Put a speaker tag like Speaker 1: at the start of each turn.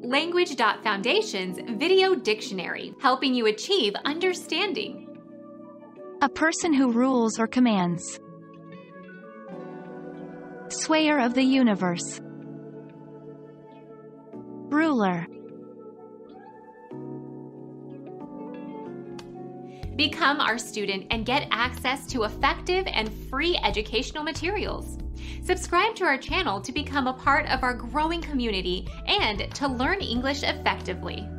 Speaker 1: Language.Foundation's Video Dictionary, helping you achieve understanding.
Speaker 2: A person who rules or commands. Swayer of the universe. Ruler.
Speaker 1: Become our student and get access to effective and free educational materials. Subscribe to our channel to become a part of our growing community and to learn English effectively.